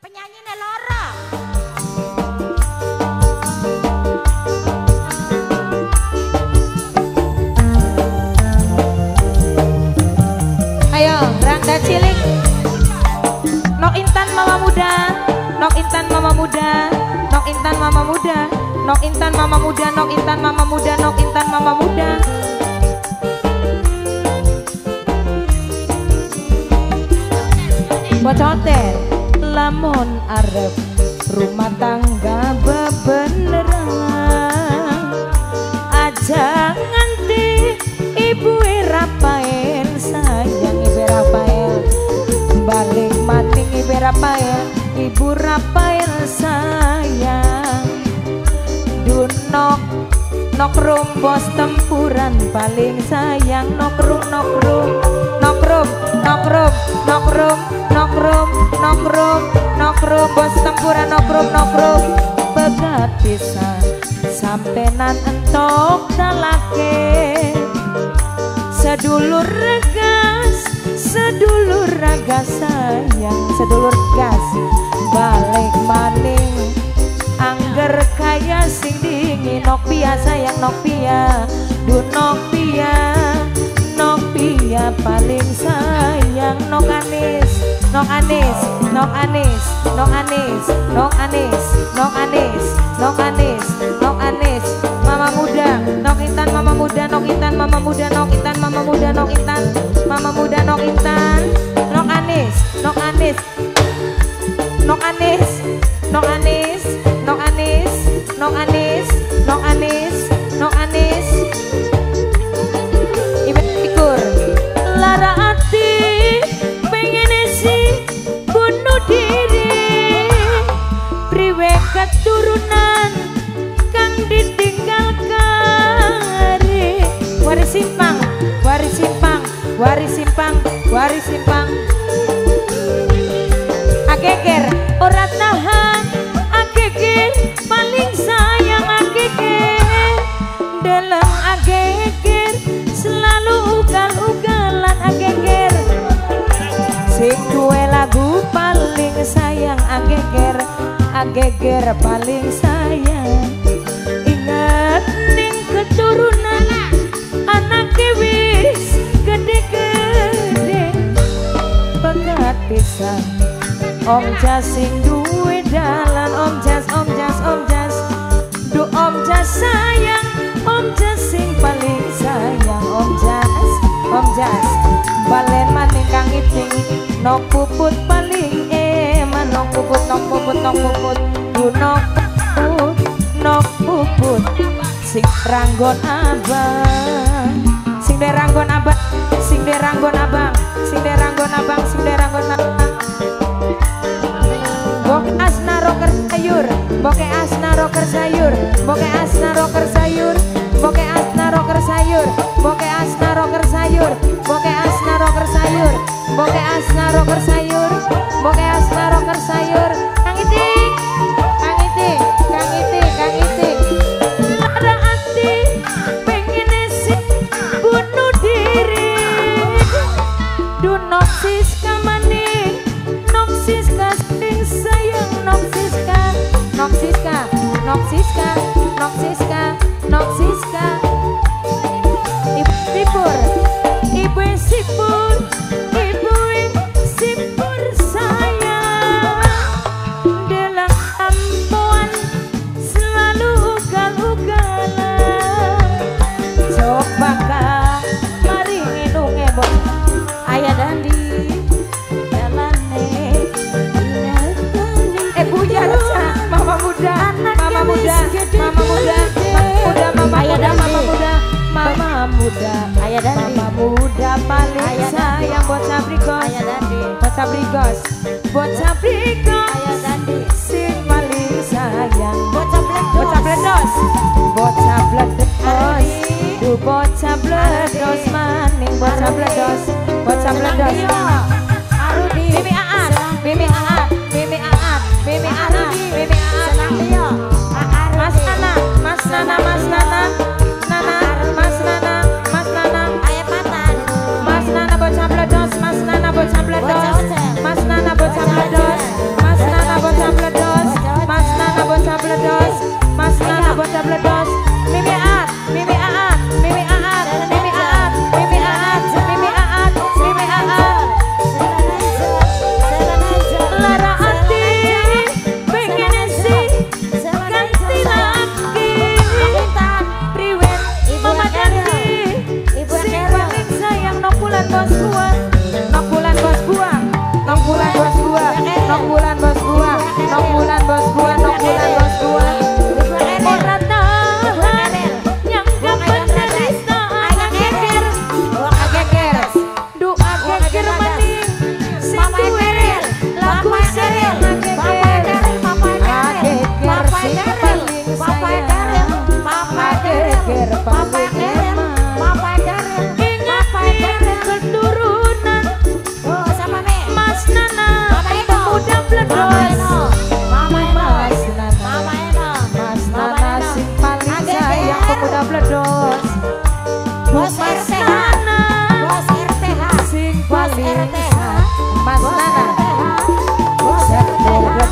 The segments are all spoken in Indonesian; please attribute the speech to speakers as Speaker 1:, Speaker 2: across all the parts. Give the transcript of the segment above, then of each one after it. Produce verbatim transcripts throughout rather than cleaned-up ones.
Speaker 1: Penyanyi Nelora. Ayo, Rangga Cilik. Nok Intan Mama Muda, Nok Intan Mama Muda, Nok Intan Mama Muda, Nok Intan Mama Muda, Nok Intan Mama Muda, Nok Intan Mama Muda. Bocoten lamun arep rumah tangga bebeneran aja nganti ibu Rafael sayang ibu Rafael balik maning ibu Rafael ibu Rafael sayang dunok nok rum bos tempuran paling sayang nok rum nok rum nok rum nok rum nok rum nok rum nok rum nok rum bos tempuran nok rum nok rum begat pisan sampenan entok dalake sedulur regas sedulur raga sayang sedulur gas balik maning angger kaya sing dingin nok pia sayang nok pia du nok pia nok pia paling sayang nok anis nok anis nok anis nok anis nok anis nok anis nok anis nok anis mama muda nok Intan mama muda nok Intan mama muda nok Intan mama muda nok Intan mama muda nok Intan nok anis nok anis nok anis nok anis nok anis nok anis nok anis nok anis ibu ikur lara hati pengen si bunuh diri priwe keturunan kang ditinggal kari waris simpang waris simpang waris simpang waris simpang ageger ora tahan ageger paling sayang ageger dalam ageger selalu ugal-ugalan ageger sing duwe lagu paling sayang ageger ageger paling sayang ingat ning keturunan anak wis gede-gede begat pisan Om Jas sing duwe dalan Om Jas Om Jas Om Jas du Om Jas sayang Om Jas sing paling sayang Om Jas Om Jas balen maning kang iping nok puput paling eman nok puput nok puput nok puput du nok puput nok puput sing ranggon abang sing de ranggon abang sing de ranggon abang sing de ranggon abang sing de ranggon abang Bok asna roker sayur, boke asna roker sayur, boke asna roker sayur, boke asna roker sayur, boke asna roker sayur, boke asna roker sayur, boke asna roker sayur, boke asna roker sayur. Kang Iting, Kang Iting, Kang Iting, Kang Iting. Ada hati pengen sih bunuh diri, du noksis kamaning, noksis kas sayang noksiska noksiska noksiska noksiska noksiska ibu sipur ibu sipur ibu sipur sayang dalam ampuan selalu ugal-ugalan coba kak mari nginung ebon ayah dandi mama muda, mama muda, mama muda, muda, mama muda, mama muda, mama muda, ayah dan mama muda paling sayang buat Sabrigos, ayah dandi, buat Sabrigos, buat Sabrigos, ayah dandi, sing paling sayang, buat Sabledos, buat Sabledos, du buat Sabledos maning, buat Sabledos, buat Sabledos, Arudi, Mimi Aat, Mimi Aat, Mimi Aat, Mimi Aat, Mimi Aat. Mas Nana, Mas Nana, Mas Nana, Nana, Mas Nana, Mas Nana, ayah patan, Mas Nana bocah bledos, Mas Nana bocah bledos, Mas Nana bocah bledos, Mas Nana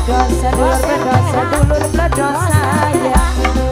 Speaker 1: bledos sedulur bledos sedulur bledos sayang